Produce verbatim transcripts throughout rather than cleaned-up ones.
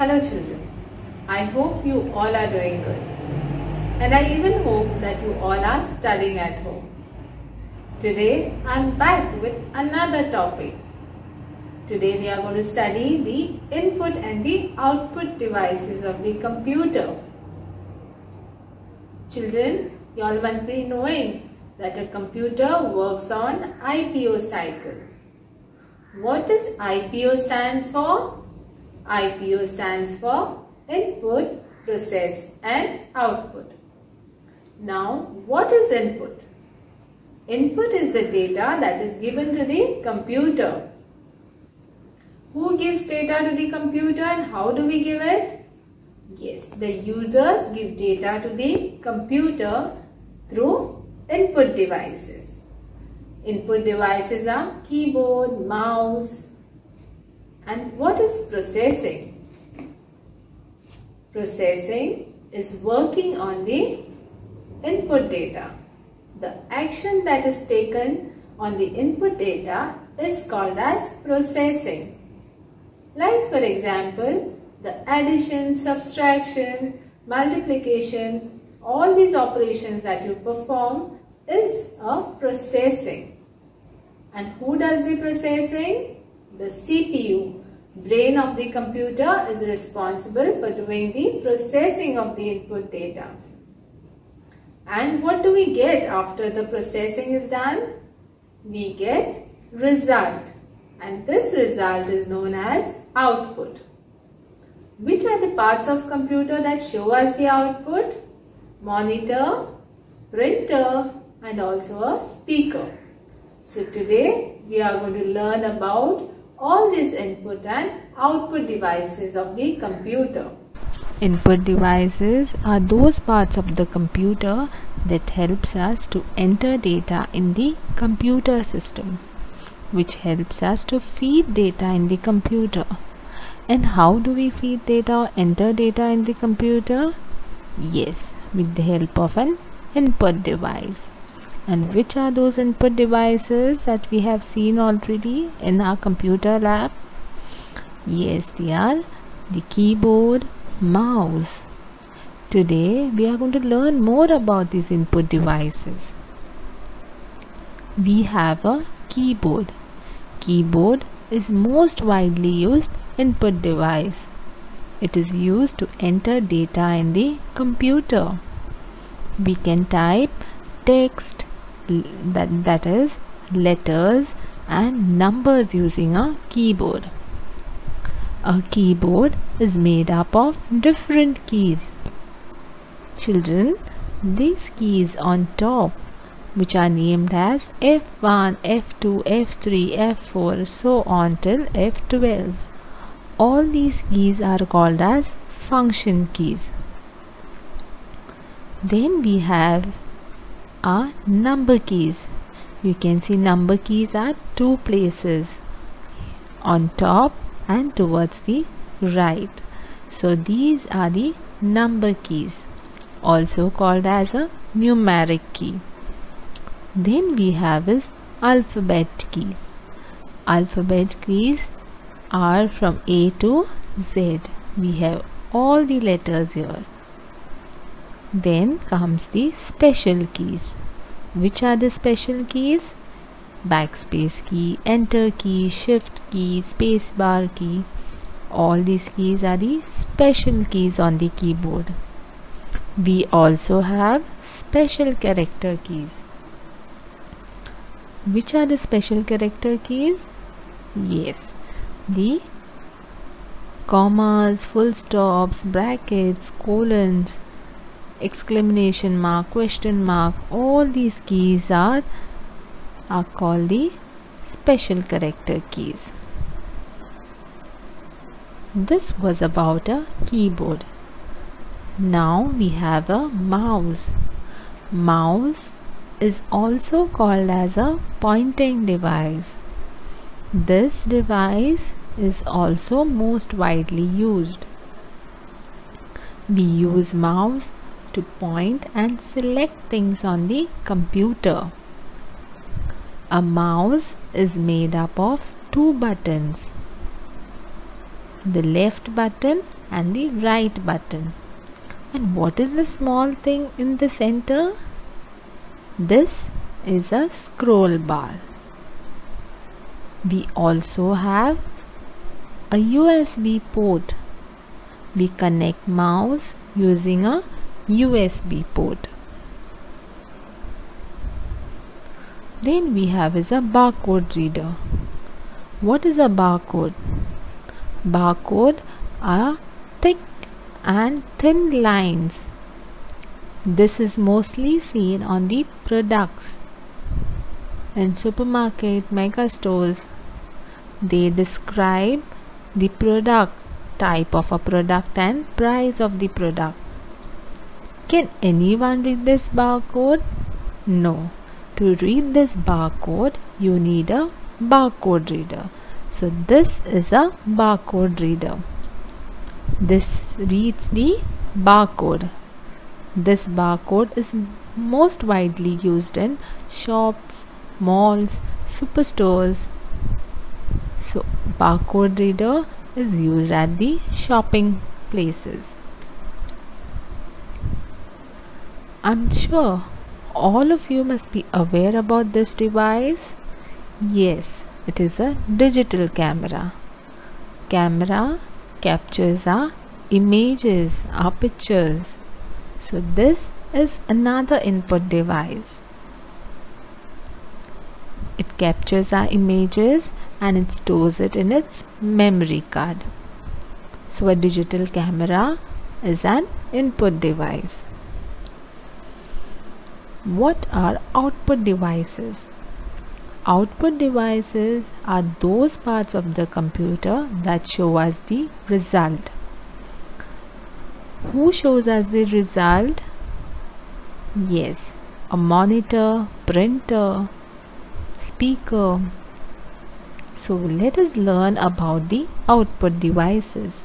Hello children, I hope you all are doing good, and I even hope that you all are studying at home. Today I am back with another topic. Today we are going to study the input and the output devices of the computer. Children, you all must be knowing that a computer works on I P O cycle. What does I P O stand for? I P O stands for input, process and output. Now, what is input? Input is the data that is given to the computer. Who gives data to the computer and how do we give it? Yes, the users give data to the computer through input devices. Input devices are keyboard, mouse. And what is processing? Processing is working on the input data. The action that is taken on the input data is called as processing. Like for example, the addition, subtraction, multiplication, all these operations that you perform is a processing. And who does the processing? The C P U, brain of the computer, is responsible for doing the processing of the input data. And what do we get after the processing is done? We get result, and this result is known as output. Which are the parts of computer that show us the output? Monitor, printer and also a speaker. So today we are going to learn about all these input and output devices of the computer. Input devices are those parts of the computer that helps us to enter data in the computer system, which helps us to feed data in the computer. And how do we feed data or enter data in the computer? Yes, with the help of an input device. And which are those input devices that we have seen already in our computer lab? Yes, they are the keyboard, mouse. Today we are going to learn more about these input devices. We have a keyboard. Keyboard is most widely used input device. It is used to enter data in the computer. We can type text, that, that is letters and numbers using a keyboard. A keyboard is made up of different keys. Children, these keys on top, which are named as F one, F two, F three, F four, so on till F twelve. All these keys are called as function keys. Then we have our number keys. You can see number keys are two places, on top and towards the right. So these are the number keys, also called as a numeric key. Then we have is alphabet keys. Alphabet keys are from A to Z. We have all the letters here. Then comes the special keys. Which are the special keys? Backspace key, enter key, shift key, space bar key. All these keys are the special keys on the keyboard. We also have special character keys. Which are the special character keys? Yes, the commas, full stops, brackets, colons, exclamation mark, question mark, all these keys are, are called the special character keys. This was about a keyboard. Now we have a mouse. Mouse is also called as a pointing device. This device is also most widely used. We use mouse to point and select things on the computer. A mouse is made up of two buttons. The left button and the right button. And what is the small thing in the center? This is a scroll bar. We also have a U S B port. We connect mouse using a U S B port. Then we have is a barcode reader. What is a barcode? Barcode are thick and thin lines. This is mostly seen on the products in supermarket, mega stores. They describe the product, type of a product and price of the product. Can anyone read this barcode? No. To read this barcode, you need a barcode reader. So this is a barcode reader. This reads the barcode. This barcode is most widely used in shops, malls, superstores. So barcode reader is used at the shopping places. I'm sure all of you must be aware about this device. Yes, it is a digital camera. Camera captures our images, our pictures. So this is another input device. It captures our images and it stores it in its memory card. So a digital camera is an input device. What are output devices? Output devices are those parts of the computer that show us the result. Who shows us the result? Yes, a monitor, printer, speaker. So let us learn about the output devices.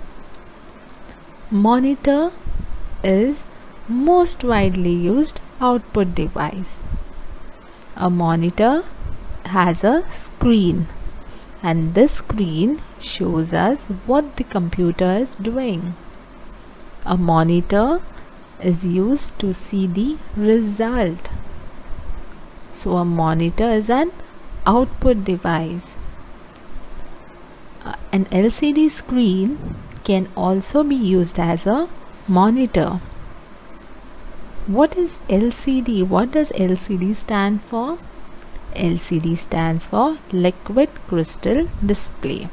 Monitor is most widely used output device. A monitor has a screen, and this screen shows us what the computer is doing. A monitor is used to see the result. So a monitor is an output device. Uh, an L C D screen can also be used as a monitor. What is L C D? What does L C D stand for? L C D stands for liquid crystal display.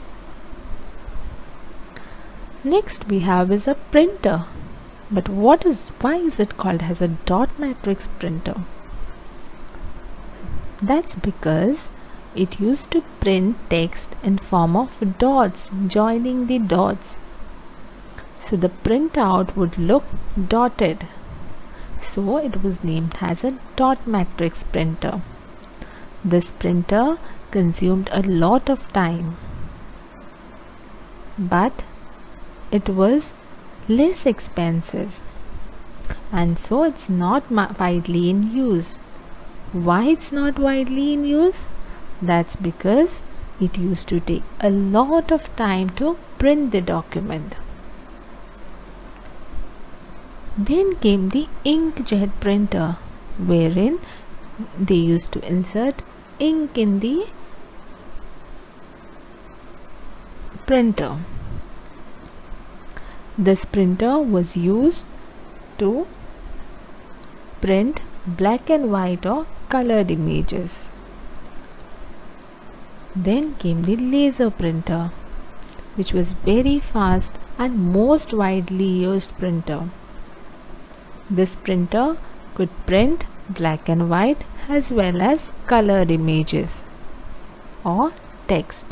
Next we have is a printer. But what is, why is it called as a dot matrix printer? That's because it used to print text in form of dots, joining the dots. So the printout would look dotted. So it was named as a dot matrix printer. This printer consumed a lot of time, but it was less expensive, and so it's not widely in use. Why it's not widely in use? That's because it used to take a lot of time to print the document. Then came the inkjet printer, wherein they used to insert ink in the printer. This printer was used to print black and white or colored images. Then came the laser printer, which was very fast and most widely used printer. This printer could print black and white as well as colored images or text.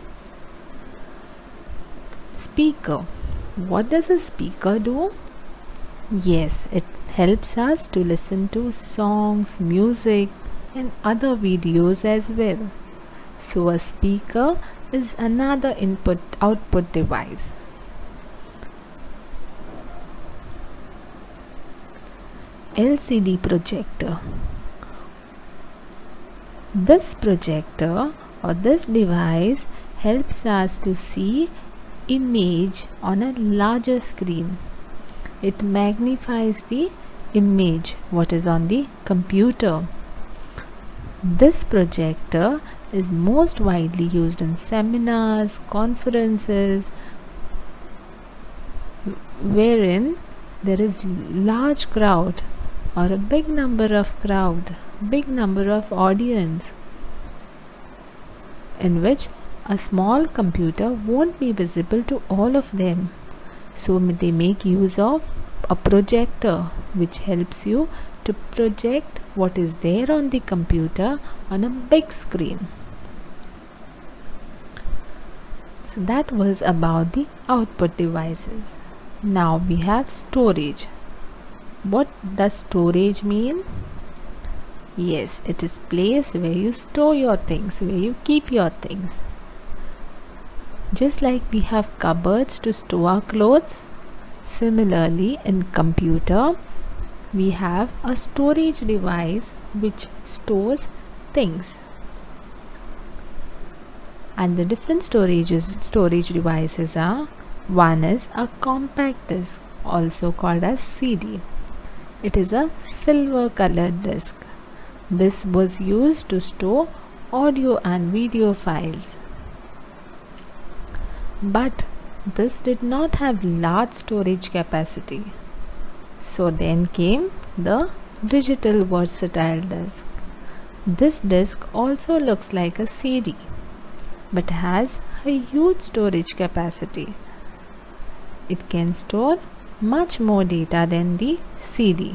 Speaker. What does a speaker do? Yes, it helps us to listen to songs, music and other videos as well. So a speaker is another input output device. L C D projector. This projector or this device helps us to see image on a larger screen. It magnifies the image what is on the computer. This projector is most widely used in seminars, conferences, wherein there is large crowd or a big number of crowd, big number of audience, in which a small computer won't be visible to all of them. So they make use of a projector which helps you to project what is there on the computer on a big screen. So that was about the output devices. Now we have storage. What does storage mean? Yes, it is place where you store your things, where you keep your things. Just like we have cupboards to store our clothes, similarly in computer we have a storage device which stores things. And the different storages, storage devices are: one is a compact disc, also called as C D. It is a silver colored disc. This was used to store audio and video files. But this did not have large storage capacity. So then came the digital versatile disc. This disc also looks like a C D, but has a huge storage capacity. It can store much more data than the C D.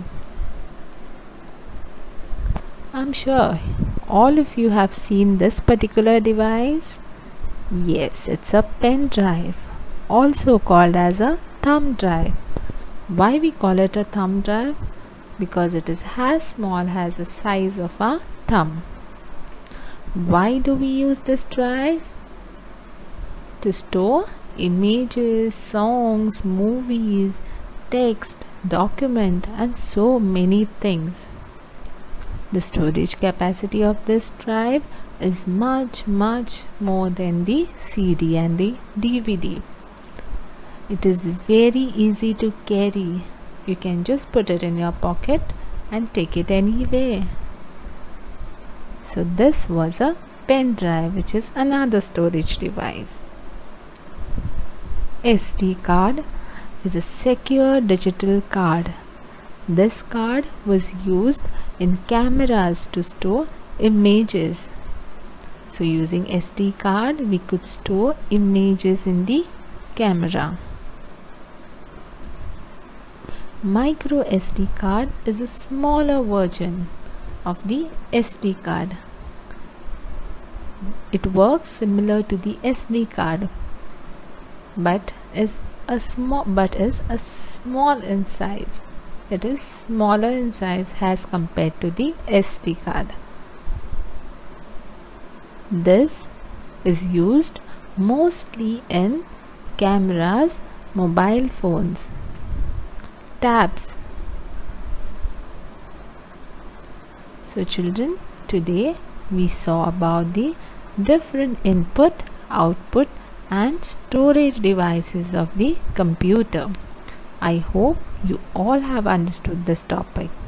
I'm sure all of you have seen this particular device. Yes, it's a pen drive, also called as a thumb drive. Why we call it a thumb drive? Because it is as small as the size of a thumb. Why do we use this drive? To store images, songs, movies, text, document, and so many things. The storage capacity of this drive is much much more than the C D and the D V D. It is very easy to carry. You can just put it in your pocket and take it anywhere. So this was a pen drive, which is another storage device. S D card is a secure digital card. This card was used in cameras to store images. So using S D card we could store images in the camera. Micro S D card is a smaller version of the S D card. It works similar to the S D card, but is a small but is a small in size. It is smaller in size as compared to the S D card. This is used mostly in cameras, mobile phones, tabs. So children, today we saw about the different input, output and storage devices of the computer. I hope you all have understood this topic.